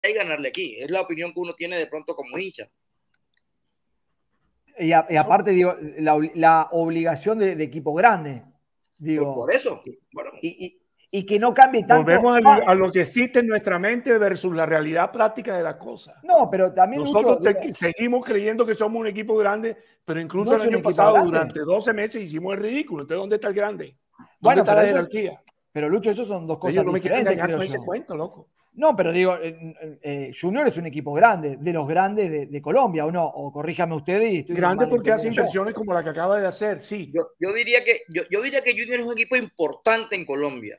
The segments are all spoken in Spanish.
y ganarle aquí. Es la opinión que uno tiene de pronto como hincha. Y aparte, digo, la obligación de equipo grande, Por digo, eso, bueno. y que no cambie tanto. Volvemos No, a lo que existe en nuestra mente versus la realidad práctica de las cosas. no, pero también Nosotros Lucho, seguimos creyendo que somos un equipo grande, pero incluso no el es un año equipo pasado, grande. durante 12 meses, hicimos el ridículo. Entonces, ¿dónde está el grande? ¿Dónde Bueno, está la jerarquía? Pero Lucho, eso son dos cosas Ellos no me quieren diferentes, engañar creo con yo. ese cuento, loco. No, pero digo, Junior es un equipo grande, de los grandes de Colombia, ¿o no? O corríjame usted y estoy grande porque hace malentendiendo yo. inversiones como la que acaba de hacer, sí. Yo diría que Junior es un equipo importante en Colombia.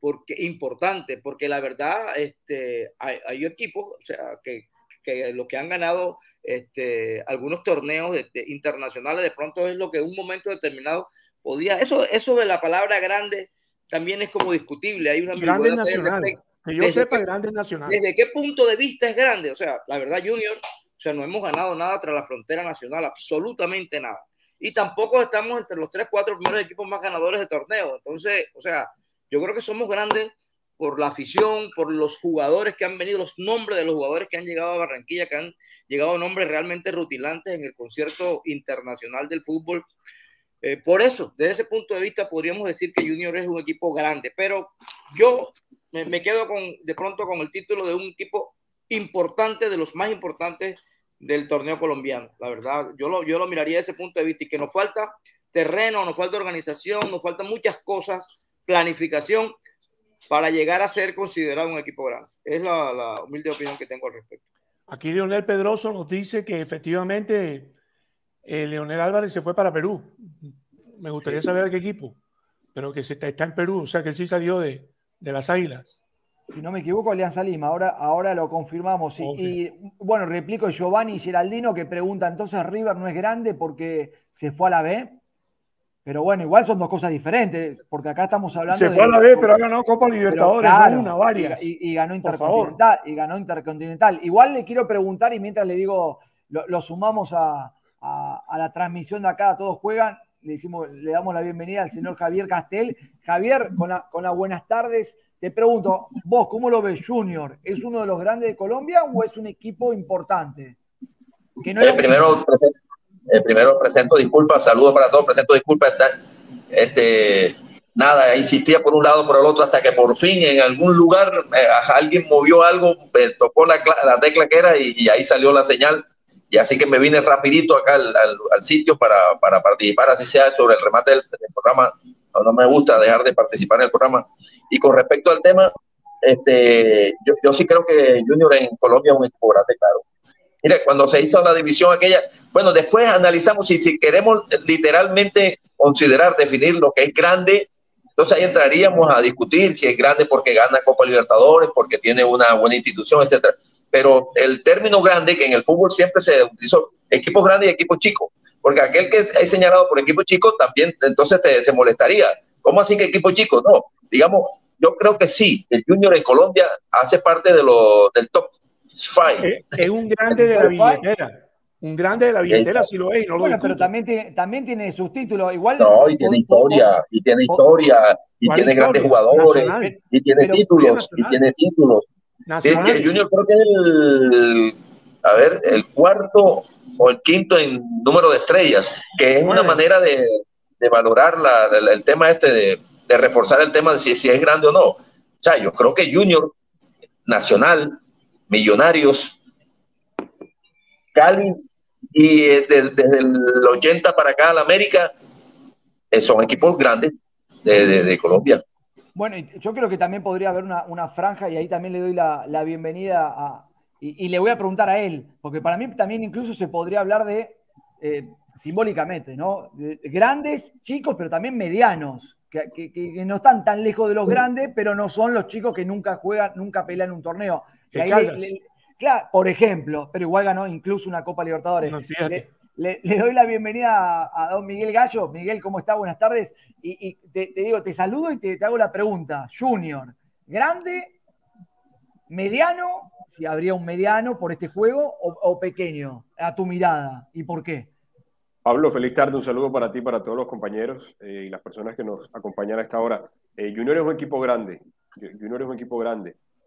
Porque la verdad hay equipos, o sea, que los que han ganado algunos torneos internacionales, de pronto es lo que en un momento determinado podía. Eso de la palabra grande también es como discutible. Hay una Grandes ambigüedad al nacionales. respecto. Que yo sepa, grandes nacionales. ¿Desde qué punto de vista es grande? O sea, la verdad, Junior, o sea, no hemos ganado nada tras la frontera nacional, absolutamente nada. Y tampoco estamos entre los 3, 4 primeros equipos más ganadores de torneo. Entonces, o sea, yo creo que somos grandes por la afición, por los jugadores que han venido, los nombres de los jugadores que han llegado a Barranquilla, que han llegado nombres realmente rutilantes en el concierto internacional del fútbol. Por eso, desde ese punto de vista, podríamos decir que Junior es un equipo grande, pero yo me quedo de pronto con el título de un equipo importante, de los más importantes del torneo colombiano. La verdad, yo lo miraría desde ese punto de vista, y que nos falta terreno, nos falta organización, nos faltan muchas cosas, planificación, para llegar a ser considerado un equipo grande. Es la humilde opinión que tengo al respecto. Aquí Leonel Pedroso nos dice que efectivamente Leonel Álvarez se fue para Perú. Me gustaría saber a qué equipo, pero que está en Perú, o sea que él sí salió de las Águilas. Si no me equivoco, Alianza Lima, ahora lo confirmamos. Y bueno, replico Giovanni Geraldino que pregunta, entonces River no es grande porque se fue a la B. Pero bueno, igual son dos cosas diferentes, porque acá estamos hablando se fue a la B, pero ha ganado Copa Libertadores, claro, no una, varias. Y ganó Intercontinental, Igual le quiero preguntar, y mientras le digo, lo sumamos a la transmisión de acá, todos juegan, le damos la bienvenida al señor Javier Castel. Javier, con las buenas tardes, te pregunto, vos, ¿cómo lo ves, Junior? ¿Es uno de los grandes de Colombia o es un equipo importante? Que no primero presento disculpas, saludos para todos, presento disculpas. Nada, insistía por un lado, por el otro, hasta que por fin en algún lugar alguien movió algo, tocó la tecla que era y ahí salió la señal. Y así que me vine rapidito acá al sitio para participar, así sea sobre el remate del programa. No me gusta dejar de participar en el programa. Y con respecto al tema, yo sí creo que Junior en Colombia es un equipo grande, claro. Mire, cuando se hizo la división aquella, bueno, después analizamos si queremos literalmente considerar, definir lo que es grande, entonces ahí entraríamos a discutir si es grande porque gana Copa Libertadores, porque tiene una buena institución, etcétera. Pero el término grande, que en el fútbol siempre se utilizó, equipos grandes y equipos chicos, porque aquel que es señalado por equipo chico también entonces se molestaría. ¿Cómo así que equipo chico? No, digamos, yo creo que sí, el Junior en Colombia hace parte del top. Es un grande de la billetera. Un grande de la billetera, si lo es, y no lo discuto. Pero también tiene sus títulos. Igual, no, y tiene historia, y tiene grandes jugadores, nacional, y tiene títulos. El Junior creo que es el cuarto o el quinto en número de estrellas, que es una manera de valorar el tema de reforzar el tema de si es grande o no. O sea, yo creo que Junior, Nacional, Millonarios, Cali y desde el 80 para acá, la América, son equipos grandes de Colombia. Bueno, yo creo que también podría haber una franja, y ahí también le doy la bienvenida y le voy a preguntar a él, porque para mí también incluso se podría hablar de, simbólicamente, ¿no? De grandes, chicos, pero también medianos, que no están tan lejos de los grandes, pero no son los chicos que nunca juegan, nunca pelean un torneo. Claro, por ejemplo, pero igual ganó incluso una Copa Libertadores. No, le doy la bienvenida a don Miguel Gallo. Miguel, ¿cómo está? Buenas tardes. Y te digo, te saludo y te hago la pregunta. Junior, ¿grande, mediano, si habría un mediano por este juego, o pequeño, a tu mirada? ¿Y por qué? Pablo, feliz tarde, un saludo para ti, para todos los compañeros y las personas que nos acompañan a esta hora. Junior es un equipo grande. Junior es un equipo grande.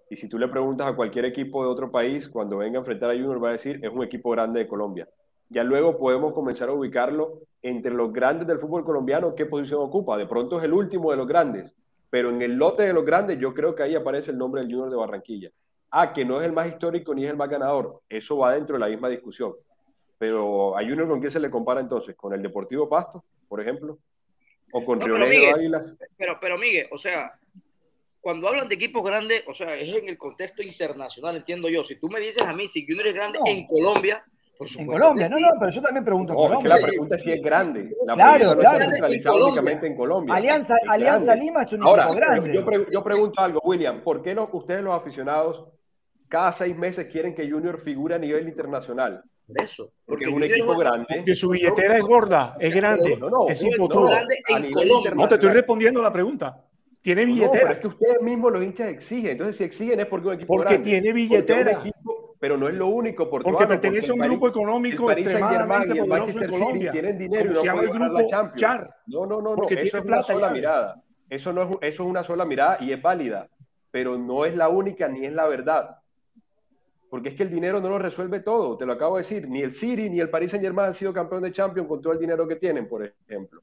Y si tú le preguntas a cualquier equipo de otro país, cuando venga a enfrentar a Junior, va a decir, es un equipo grande de Colombia. Ya luego podemos comenzar a ubicarlo entre los grandes del fútbol colombiano, qué posición ocupa. De pronto es el último de los grandes, pero en el lote de los grandes yo creo que ahí aparece el nombre del Junior de Barranquilla. Que no es el más histórico ni es el más ganador. Eso va dentro de la misma discusión. Pero a Junior, ¿con quién se le compara entonces? ¿Con el Deportivo Pasto, por ejemplo? ¿O con Río Negro Águilas? Pero Miguel, o sea, cuando hablan de equipos grandes, o sea, es en el contexto internacional, entiendo yo. Si tú me dices a mí si Junior es grande en Colombia, por supuesto. En Colombia, no, pero yo también pregunto en Es Colombia. que la pregunta es si es grande. La claro. No está centralizada únicamente en Colombia. Alianza Lima es un equipo grande. Yo pregunto algo, William, ¿por qué ustedes los aficionados cada 6 meses quieren que Junior figure a nivel internacional? Eso. Porque es un equipo grande. Porque su billetera es gorda, es grande. Es grande en Colombia. No, te estoy respondiendo la pregunta. Tiene billetera. Pero es que ustedes mismos los hinchas exigen. Entonces, si exigen es porque un equipo grande. Porque tiene billetera. Pero no es lo único. Porque pertenece a un grupo económico extremadamente poderoso en Colombia. Tienen dinero y no pueden ganar la Champions. Char. No. Porque eso es una sola mirada. Eso es una sola mirada y es válida. Pero no es la única ni es la verdad. Porque es que el dinero no lo resuelve todo. Te lo acabo de decir. Ni el City ni el Paris Saint-Germain han sido campeón de Champions con todo el dinero que tienen, por ejemplo.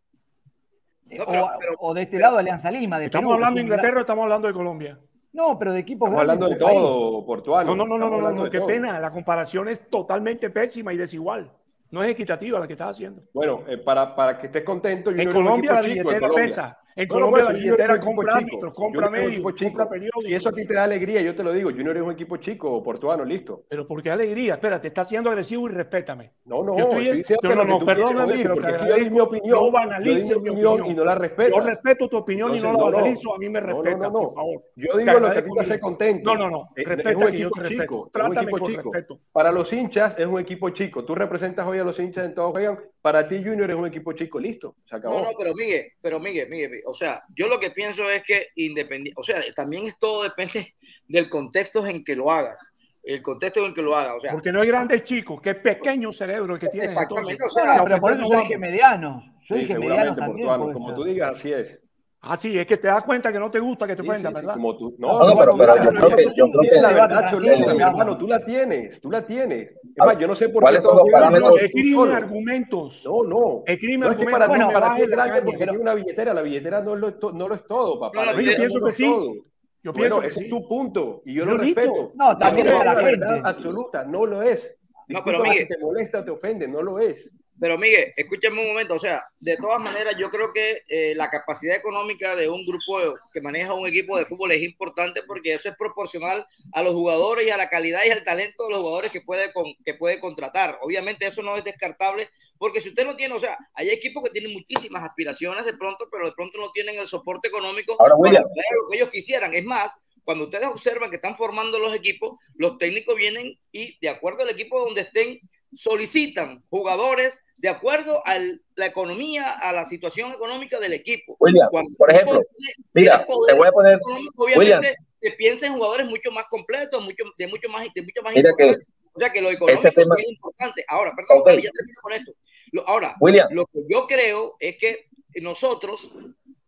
O de este lado Alianza Lima. ¿Estamos hablando de Inglaterra o estamos hablando de Colombia? No, pero de equipos grandes. Estamos hablando de todo, Portuano. No, qué pena. La comparación es totalmente pésima y desigual. No es equitativa la que estás haciendo. Bueno, para que estés contento. En Colombia la billetera pesa. En Colombia la billetera compra árbitros, compra medios, compra periódicos. Y eso a ti te da alegría, yo te lo digo. Junior es un equipo chico, Portuano, listo. Pero ¿por qué alegría? Espérate, estás siendo agresivo y respétame. No, perdóname, pero te agradezco. Mi opinión, no banalices mi opinión y no la respeto. Yo respeto tu opinión y no la banalizo, a mí me respeta, por favor. Yo digo lo que a ti te hace contento. No, respeta es un que yo equipo te respeto. chico. Trátame con respeto. Para los hinchas es un equipo chico. Tú representas hoy a los hinchas en todo juegan. Para ti Junior es un equipo chico, listo, se acabó. No, pero Miguel, o sea, yo lo que pienso es que independiente, o sea, también todo depende del contexto en que lo hagas. El contexto en que lo hagas, o sea. Porque no hay grandes chicos, que es pequeño cerebro el que tiene. Exactamente, entonces. o sea, pero por eso yo dije medianos. Yo dije medianos también. Como tú digas, así es. Sí, es que te das cuenta que no te gusta que te ofenda, ¿verdad? Como tú. Pero yo creo que la verdad, Cholita, mi hermano, tú la tienes. Es más, yo no sé por qué todos los parámetros. Escribe argumentos. No. Escribe argumentos. Para ti es grande porque tiene una billetera. La billetera no lo es todo, papá. Yo pienso que sí. Yo pienso que ese es tu punto y yo lo respeto. No, también es la verdad absoluta, no lo es. Pero Miguel, si te molesta o te ofende, no lo es. Pero Miguel, escúchame un momento, o sea, de todas maneras yo creo que la capacidad económica de un grupo que maneja un equipo de fútbol es importante porque eso es proporcional a los jugadores y a la calidad y al talento de los jugadores que puede contratar. Obviamente eso no es descartable porque si usted no tiene, o sea, hay equipos que tienen muchísimas aspiraciones de pronto, pero de pronto no tienen el soporte económico para hacer lo que ellos quisieran. Es más, cuando ustedes observan que están formando los equipos, los técnicos vienen y de acuerdo al equipo donde estén, solicitan jugadores de acuerdo a la economía, a la situación económica del equipo. William, por ejemplo, mira, te voy a poner, obviamente, William, se piensa en jugadores mucho más completos, de mucho más importancia. O sea que lo económico sí es importante. Ahora, perdón, ya termino con esto. Ahora, William, lo que yo creo es que nosotros,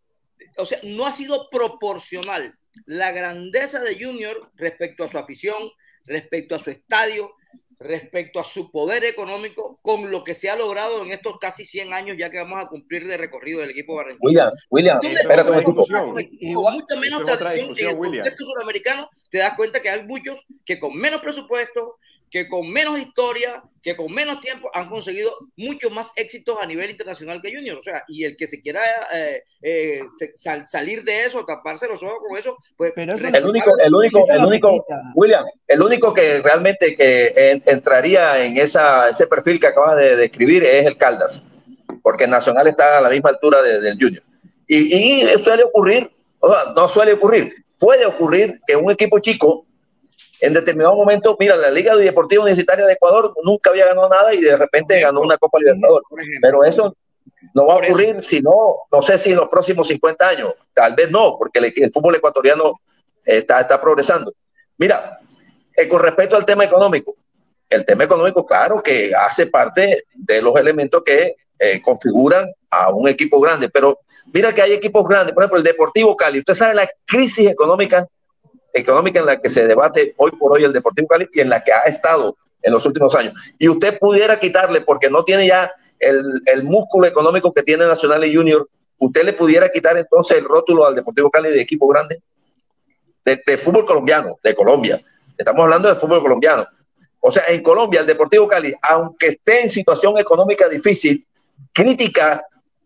o sea, no ha sido proporcional la grandeza de Junior respecto a su afición, respecto a su estadio, respecto a su poder económico con lo que se ha logrado en estos casi 100 años ya que vamos a cumplir de recorrido del equipo barranquillero. William, espérate un poco. Con mucha menos tradición en el contexto sudamericano te das cuenta que hay muchos que con menos presupuesto, que con menos historia, que con menos tiempo han conseguido muchos más éxitos a nivel internacional que Junior. O sea, y el que se quiera salir de eso, taparse los ojos con eso, pues... Pero el único, William, el único que realmente que entraría en ese perfil que acabas de describir es el Caldas, porque el Nacional está a la misma altura del Junior. Y suele ocurrir, o sea, no suele ocurrir, puede ocurrir que un equipo chico en determinado momento, mira, la Liga Deportiva Universitaria de Ecuador nunca había ganado nada y de repente ganó una Copa Libertadores. Pero eso no va a ocurrir si no sé si en los próximos 50 años, tal vez no, porque el fútbol ecuatoriano está progresando. Mira, con respecto al tema económico, el tema económico, claro que hace parte de los elementos que configuran a un equipo grande, pero mira que hay equipos grandes, por ejemplo, el Deportivo Cali, usted sabe la crisis económica económica en la que se debate hoy por hoy el Deportivo Cali y en la que ha estado en los últimos años. Y usted pudiera quitarle, porque no tiene ya el músculo económico que tiene Nacional y Junior, usted le pudiera quitar entonces el rótulo al Deportivo Cali de equipo grande de fútbol colombiano, de Colombia. Estamos hablando de fútbol colombiano. O sea, en Colombia, el Deportivo Cali, aunque esté en situación económica difícil, crítica,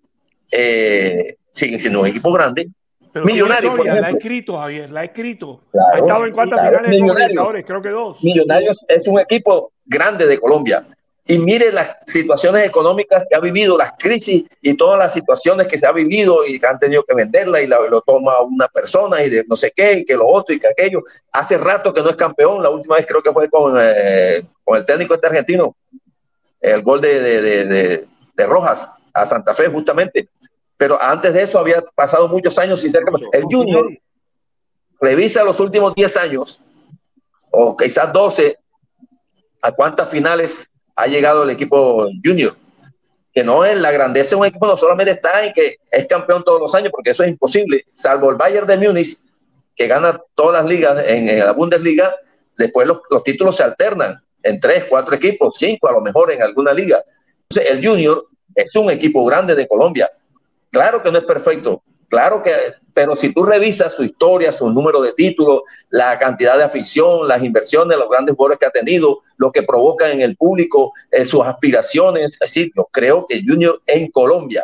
sigue siendo un equipo grande. Pero Millonarios, por ejemplo. La ha escrito, Javier, la ha escrito. Claro, ha estado en cuántas finales de Libertadores, creo que 2. Millonarios es un equipo grande de Colombia. Y mire las situaciones económicas que ha vivido, las crisis y todas las situaciones que se ha vivido y que han tenido que venderla y lo toma una persona y de no sé qué, y que lo otro y que aquello. Hace rato que no es campeón. La última vez creo que fue con el técnico este argentino, el gol de Rojas a Santa Fe justamente. Pero antes de eso había pasado muchos años sin ser campeón. El Junior revisa los últimos 10 años o quizás 12 a cuántas finales ha llegado el equipo Junior, que no es la grandeza de un equipo, no solamente está en que es campeón todos los años, porque eso es imposible, salvo el Bayern de Múnich, que gana todas las ligas en la Bundesliga. Después los títulos se alternan en 3, 4 equipos, 5 a lo mejor en alguna liga. Entonces el Junior es un equipo grande de Colombia. Claro que no es perfecto, claro que, pero si tú revisas su historia, su número de títulos, la cantidad de afición, las inversiones, los grandes jugadores que ha tenido, lo que provoca en el público, sus aspiraciones, es decir, yo creo que Junior en Colombia,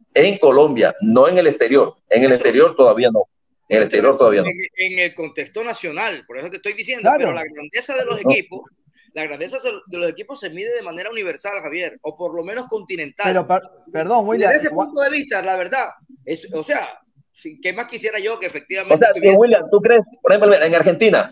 no en el exterior, en el exterior todavía no. En el exterior todavía no. En el contexto nacional, por eso te estoy diciendo, claro. Pero la grandeza de los equipos, la grandeza de los equipos se mide de manera universal, Javier, o por lo menos continental. Pero, perdón, William. Desde ese punto de vista, la verdad, o sea, ¿qué más quisiera yo que efectivamente... O sea, William, ¿tú crees, por ejemplo, en Argentina,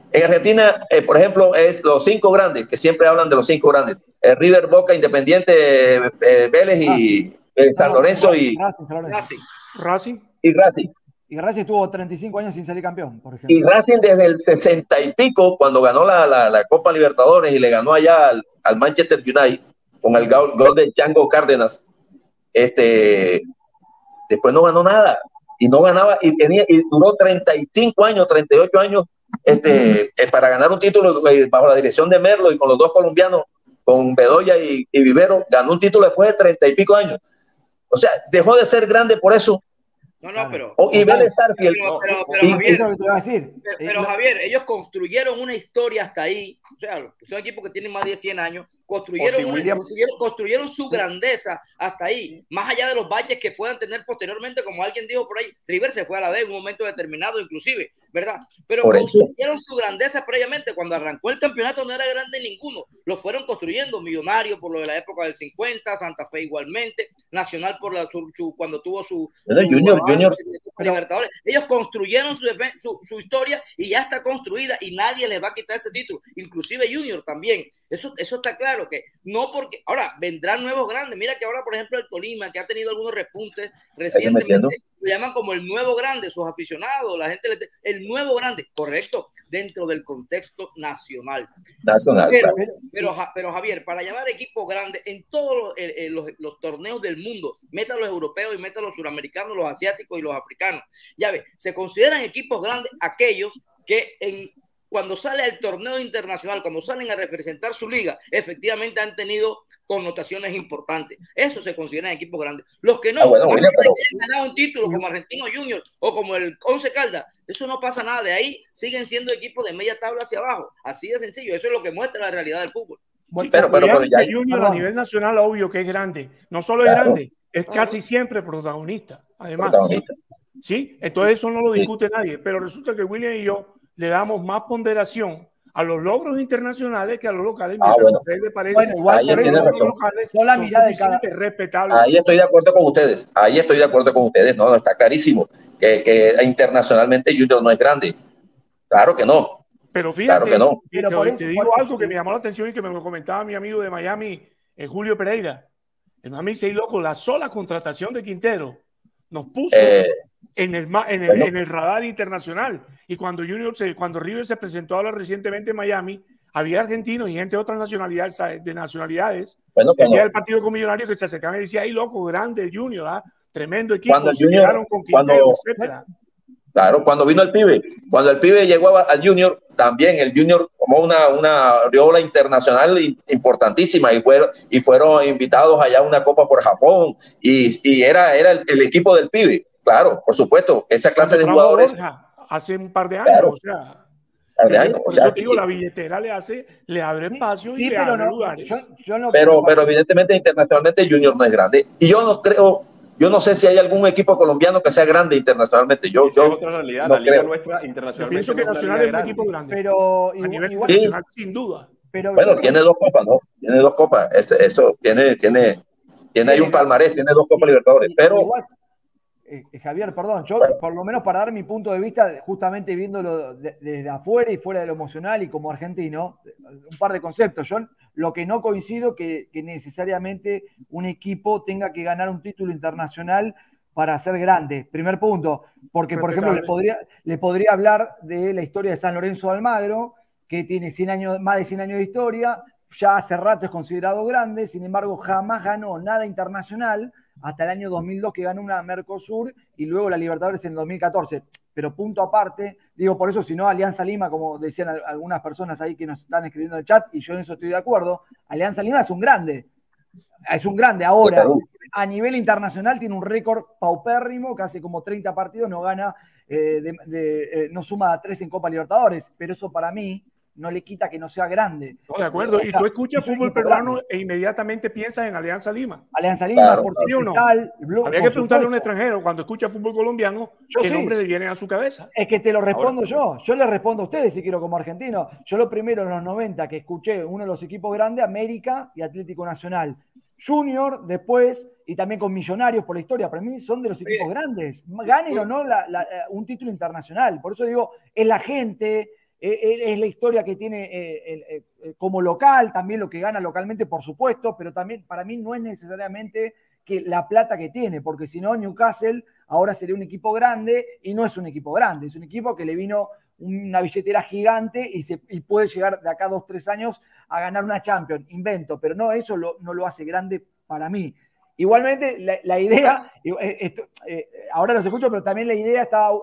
por ejemplo, es los 5 grandes, que siempre hablan de los 5 grandes, River, Boca, Independiente, Vélez y San Lorenzo y Racing. Y Racing estuvo 35 años sin salir campeón, por ejemplo. Y Racing desde el 60 y pico, cuando ganó la Copa Libertadores y le ganó allá al Manchester United con el gol de Django Cárdenas, después no ganó nada. Y no ganaba, y duró 35 años, 38 años para ganar un título bajo la dirección de Merlo y con los 2 colombianos, con Bedoya y Vivero, ganó un título después de 30 y pico años. O sea, dejó de ser grande por eso. No, pero... Y Vélez Sarsfield. Pero Javier, ellos construyeron una historia hasta ahí. O sea, son equipos que tienen más de 100 años. Construyeron su grandeza hasta ahí, más allá de los valles que puedan tener posteriormente, como alguien dijo por ahí. River se fue a la B en un momento determinado, inclusive, ¿verdad? Pero construyeron su grandeza previamente. Cuando arrancó el campeonato no era grande ninguno, lo fueron construyendo. Millonarios por lo de la época del 50, Santa Fe igualmente, Nacional por cuando tuvo su Junior. Libertadores. Ellos construyeron su historia y ya está construida y nadie les va a quitar ese título, inclusive Junior también. Eso está claro, que no, porque ahora vendrán nuevos grandes. Mira que ahora, por ejemplo, el Tolima, que ha tenido algunos repuntes recientemente, lo llaman como el nuevo grande, sus aficionados, la gente, el nuevo grande, correcto, dentro del contexto nacional. Pero Javier, para llamar equipo grande en todos los torneos del mundo, meta los europeos y meta los suramericanos, los asiáticos y los africanos, ya ves, se consideran equipos grandes aquellos que cuando sale al torneo internacional, cuando salen a representar su liga, efectivamente han tenido connotaciones importantes. Eso se considera equipos grandes. Los que no, han ganado un título como Argentino Junior o como el Once Caldas, eso no pasa nada. De ahí siguen siendo equipos de media tabla hacia abajo. Así de sencillo. Eso es lo que muestra la realidad del fútbol. Sí, pero Junior a nivel nacional, obvio que es grande. No solo es grande, es casi siempre protagonista. Además, ¿sí? Entonces eso no lo discute nadie. Pero resulta que William y yo le damos más ponderación a los logros internacionales que a los locales. Le parece, igual por eso los locales son suficientes, respetables. Ahí estoy de acuerdo con ustedes. No, está clarísimo que internacionalmente Junior no es grande. Claro que no. Pero fíjate, claro que no. Te digo algo que me llamó la atención y que me lo comentaba mi amigo de Miami, Julio Pereira. El mami se loco, la sola contratación de Quintero nos puso en el radar internacional. Y cuando River se presentó ahora recientemente en Miami, había argentinos y gente de otras nacionalidades, el día del partido con Millonarios, que se acercaban y decían, ¡ay, loco, grande Junior! Tremendo equipo, se quedaron con Quintero, etcétera. Claro, cuando vino el pibe, cuando el pibe llegó al Junior, también el Junior tomó una aureola internacional importantísima y fueron invitados allá a una copa por Japón y era el equipo del pibe. Claro, por supuesto, esa clase de jugadores. Borja, hace un par de años, Claro, o sea. por eso te digo, la billetera le abre espacio y le abre lugares. Pero evidentemente internacionalmente Junior no es grande. Y yo no sé si hay algún equipo colombiano que sea grande internacionalmente. Yo es otra realidad. No la liga nuestra internacionalmente. Yo pienso que Nacional es un equipo grande. Pero a nivel internacional, sin duda. Pero bueno, tiene 2 copas, ¿no? Tiene 2 copas. Eso tiene ahí un palmarés, tiene 2 Copas Libertadores. Pero igual, Javier, perdón, yo por lo menos para dar mi punto de vista, justamente viéndolo desde afuera y fuera de lo emocional y como argentino, un par de conceptos. Yo lo que no coincido que necesariamente un equipo tenga que ganar un título internacional para ser grande. Primer punto, porque por ejemplo le podría hablar de la historia de San Lorenzo de Almagro, que tiene más de 100 años de historia, ya hace rato es considerado grande, sin embargo jamás ganó nada internacional, hasta el año 2002 que ganó una Mercosur y luego la Libertadores en 2014. Pero punto aparte, digo por eso, si no Alianza Lima, como decían algunas personas ahí que nos están escribiendo en el chat, y yo en eso estoy de acuerdo, Alianza Lima es un grande ahora. A nivel internacional tiene un récord paupérrimo, que hace como 30 partidos no gana, no suma 3 en Copa Libertadores, pero eso para mí no le quita que no sea grande. No, de acuerdo. O sea, y tú escuchas fútbol peruano grande e inmediatamente piensas en Alianza Lima. Alianza Lima, claro, por sí o no. Habría que preguntarle a un extranjero cuando escucha fútbol colombiano qué nombre le viene a su cabeza. Es que te lo respondo yo. Yo le respondo a ustedes si quiero como argentino. Yo lo primero en los 90 que escuché uno de los equipos grandes, América y Atlético Nacional. Junior después, y también con Millonarios por la historia, para mí son de los equipos grandes. Ganen o no un título internacional. Por eso digo, es la gente, es la historia que tiene como local, también lo que gana localmente, por supuesto, pero también para mí no es necesariamente que la plata que tiene, porque si no, Newcastle ahora sería un equipo grande y no es un equipo grande, es un equipo que le vino una billetera gigante y puede llegar de acá a 2-3 años a ganar una Champions, invento, pero no, eso no lo hace grande para mí. Igualmente, la idea, ahora los escucho, pero también la idea estaba